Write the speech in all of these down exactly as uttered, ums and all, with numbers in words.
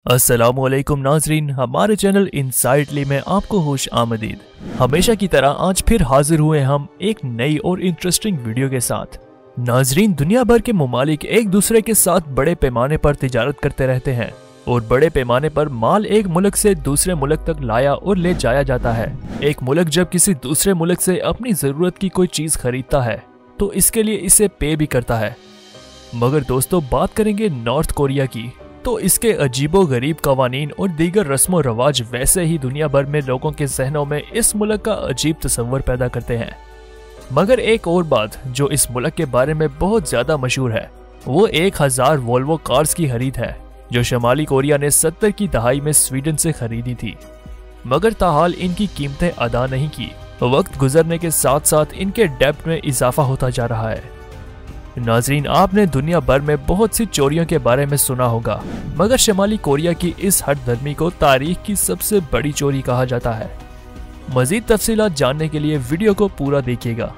अस्सलामुअलैकुम नाजरीन, हमारे चैनल इनसाइटली में आपको खुश आमदीद। हमेशा की तरह आज फिर हाजिर हुए हम एक नई और इंटरेस्टिंग वीडियो के साथ। नाजरीन, दुनिया भर के ममालिक एक दूसरे के साथ बड़े पैमाने पर तिजारत करते रहते हैं और बड़े पैमाने पर माल एक मुल्क से दूसरे मुल्क तक लाया और ले जाया जाता है। एक मुल्क जब किसी दूसरे मुल्क से अपनी जरूरत की कोई चीज खरीदता है तो इसके लिए इसे पे भी करता है। मगर दोस्तों, बात करेंगे नॉर्थ कोरिया की, तो इसके अजीबो गरीब कवानीन और दीगर रस्मो रवाज वैसे ही दुनिया भर में लोगों के जहनों में इस मुल्क का अजीब तस्वर पैदा करते हैं। मगर एक और बात जो इस मुल्क के बारे में बहुत ज्यादा मशहूर है, वो एक हजार वोल्वो कार्स की खरीद है जो शमाली कोरिया ने सत्तर की दहाई में स्वीडन से खरीदी थी। मगर ताहाल इनकी कीमतें अदा नहीं की। वक्त गुजरने के साथ साथ इनके डेब्ट में इजाफा होता जा रहा है। नाजरीन, आपने दुनिया भर में बहुत सी चोरियों के बारे में सुना होगा, मगर शमाली कोरिया की इस हट धर्मी को तारीख की सबसे बड़ी चोरी कहा जाता है। मजीद तफसीलात जानने के लिए वीडियो को पूरा देखिएगा।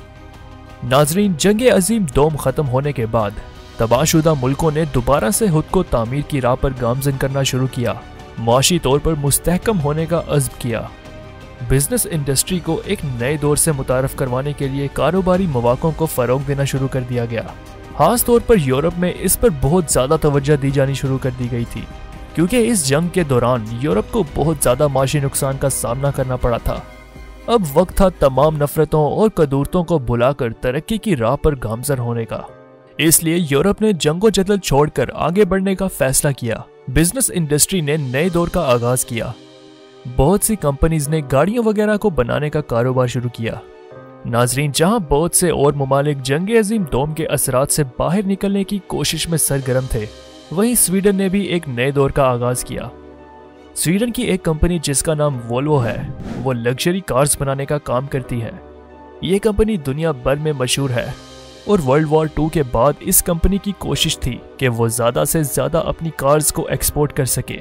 नाजरीन, जंगे अजीम दोम खत्म होने के बाद तबाहशुदा मुल्कों ने दोबारा से खुद को तामीर की राह पर गामजन करना शुरू किया, मुआशी तौर पर मुस्तहकम होने का अज़्म किया। बिजनेस इंडस्ट्री को एक नए दौर से मुतारफ करवाने के लिए कारोबारी मौक़ों को फरोग देना शुरू कर दिया गया। खास तौर पर यूरोप में इस पर बहुत ज़्यादा तवज्जो दी जानी शुरू कर दी गई थी, क्योंकि इस जंग के दौरान यूरोप को बहुत ज़्यादा माशी नुकसान का सामना करना पड़ा था। अब वक्त था तमाम नफरतों और कदूरतों को भुलाकर तरक्की की राह पर गामजन होने का। इसलिए यूरोप ने जंगो जदल छोड़कर आगे बढ़ने का फैसला किया। बिजनेस इंडस्ट्री ने नए दौर का आगाज किया। बहुत सी कंपनीज ने गाड़ियों वगैरह को बनाने का कारोबार शुरू किया। नाजरीन, जहां बहुत से और ममालिक जंगे अजीम दोम के असरात से बाहर निकलने की कोशिश में सरगर्म थे, वहीं स्वीडन ने भी एक नए दौर का आगाज किया। स्वीडन की एक कंपनी जिसका नाम वोल्वो है, वो लग्जरी कार्स बनाने का काम करती है। ये कंपनी दुनिया भर में मशहूर है और वर्ल्ड वॉर टू के बाद इस कंपनी की कोशिश थी कि वो ज्यादा से ज्यादा अपनी कार्स को एक्सपोर्ट कर सके।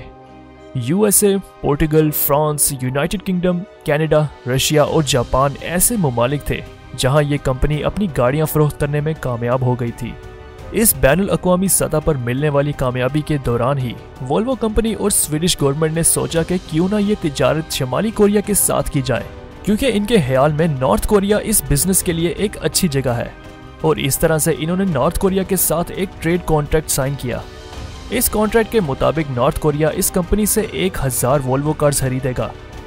USA, Portugal, France, United Kingdom, Canada, Russia और जापान ऐसे ममालिक थे जहां ये कंपनी अपनी गाड़ियां फरोख्त करने में कामयाब हो गई थी। इस बैनुल अक़वामी सतह पर मिलने वाली कामयाबी के दौरान ही वोल्वो कंपनी और स्वीडिश गवर्नमेंट ने सोचा कि क्यों ना ये तिजारत शमाली कोरिया के साथ की जाए, क्योंकि इनके ख्याल में नॉर्थ कोरिया इस बिजनेस के लिए एक अच्छी जगह है। और इस तरह से इन्होंने नॉर्थ कोरिया के साथ एक ट्रेड कॉन्ट्रैक्ट साइन किया। इस कॉन्ट्रैक्ट के मुताबिक नॉर्थ कोरिया इस कंपनी से एक हजार वोल्वो कार्स खरीदेगा।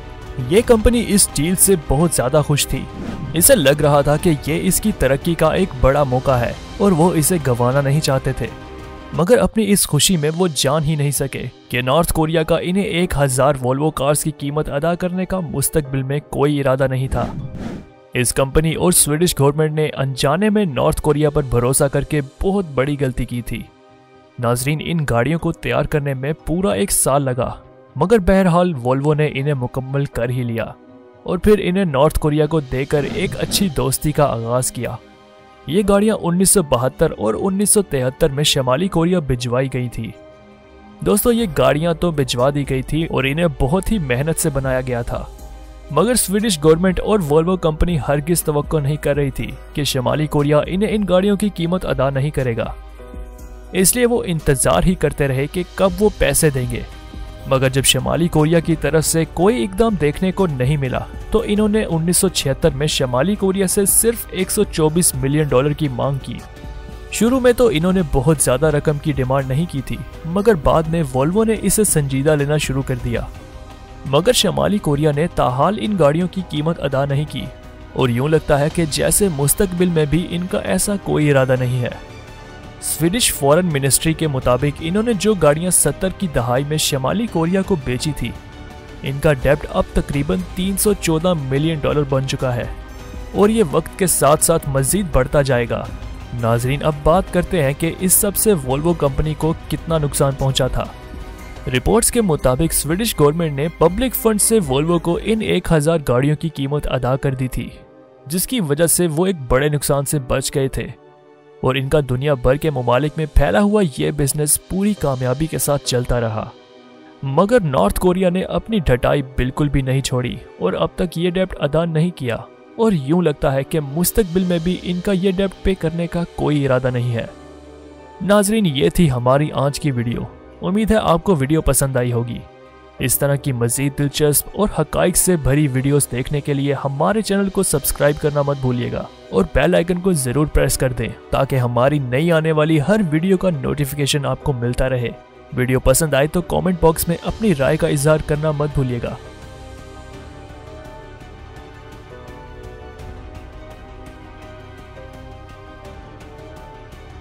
ये कंपनी इस डील से बहुत ज्यादा खुश थी। इसे लग रहा था कि ये इसकी तरक्की का एक बड़ा मौका है और वो इसे गंवाना नहीं चाहते थे। मगर अपनी इस खुशी में वो जान ही नहीं सके कि नॉर्थ कोरिया का इन्हें एक हजार वोल्वो कार्स की कीमत अदा करने का मुस्तकबिल में कोई इरादा नहीं था। इस कंपनी और स्वीडिश गवर्नमेंट ने अनजाने में नॉर्थ कोरिया पर भरोसा करके बहुत बड़ी गलती की थी। नाजरीन, इन गाड़ियों को तैयार करने में पूरा एक साल लगा, मगर बहरहाल वोल्वो ने इन्हें मुकम्मल कर ही लिया और फिर इन्हें नॉर्थ कोरिया को देकर एक अच्छी दोस्ती का आगाज किया। ये गाड़ियां उन्नीस सौ बहत्तर और उन्नीस सौ तिहत्तर में शमाली कोरिया भिजवाई गई थी। दोस्तों, ये गाड़ियां तो भिजवा दी गई थी और इन्हें बहुत ही मेहनत से बनाया गया था, मगर स्वीडिश गवर्नमेंट और वोल्वो कंपनी हरगिज तवक्को नहीं कर रही थी कि शमाली कोरिया इन्हें इन गाड़ियों की कीमत अदा नहीं करेगा। इसलिए वो इंतजार ही करते रहे कि कब वो पैसे देंगे। मगर जब शमाली कोरिया की तरफ से कोई इकदाम देखने को नहीं मिला तो इन्होंने उन्नीस सौ छिहत्तर में शमाली कोरिया से सिर्फ एक सौ चौबीस मिलियन डॉलर की मांग की। शुरू में तो इन्होंने बहुत ज्यादा रकम की डिमांड नहीं की थी, मगर बाद में वोल्वो ने इसे संजीदा लेना शुरू कर दिया। मगर शमाली कोरिया ने ताहाल इन गाड़ियों की कीमत अदा नहीं की और यूं लगता है कि जैसे मुस्तकबिल में भी इनका ऐसा कोई इरादा नहीं है। स्वीडिश फॉरेन मिनिस्ट्री के मुताबिक इन्होंने जो गाड़ियां सत्तर की दहाई में शमाली कोरिया को बेची थी, इनका डेब्ट अब तकरीबन तीन सौ चौदह मिलियन डॉलर बन चुका है और ये वक्त के साथ साथ मजीद बढ़ता जाएगा। नाजरीन, अब बात करते हैं कि इस सब से वोल्वो कंपनी को कितना नुकसान पहुंचा था। रिपोर्ट्स के मुताबिक स्वीडिश गवर्नमेंट ने पब्लिक फंड से वोल्वो को इन एक हजार गाड़ियों की कीमत अदा कर दी थी, जिसकी वजह से वो एक बड़े नुकसान से बच गए थे और इनका दुनिया भर के ममालिक में फैला हुआ ये बिजनेस पूरी कामयाबी के साथ चलता रहा। मगर नॉर्थ कोरिया ने अपनी ढटाई बिल्कुल भी नहीं छोड़ी और अब तक ये डेब्ट अदा नहीं किया और यूं लगता है कि मुस्तकबिल में भी इनका ये डेब्ट पे करने का कोई इरादा नहीं है। नाजरीन, ये थी हमारी आज की वीडियो उम्मीद है आपको वीडियो पसंद आई होगी। इस तरह की मजीद दिलचस्प और हकाइक से भरी वीडियोस देखने के लिए हमारे चैनल को सब्सक्राइब करना मत भूलिएगा और बेल आइकन को जरूर प्रेस कर दें ताकि हमारी नई आने वाली हर वीडियो का नोटिफिकेशन आपको मिलता रहे। वीडियो पसंद आए तो कमेंट बॉक्स में अपनी राय का इजहार करना मत भूलिएगा।